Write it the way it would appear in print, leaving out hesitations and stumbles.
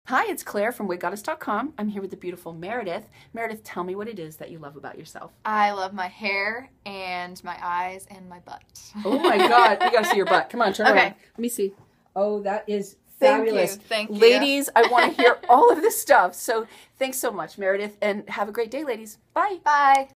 Hi, it's Claire from wiggoddess.com. I'm here with the beautiful Meredith. Meredith, tell me what it is that you love about yourself. I love my hair and my eyes and my butt. Oh my God, we gotta see your butt. Come on, turn Okay. around. Let me see. Oh, that is fabulous. Thank you. Ladies, I want to hear all of this stuff. So thanks so much, Meredith, and have a great day, ladies. Bye. Bye.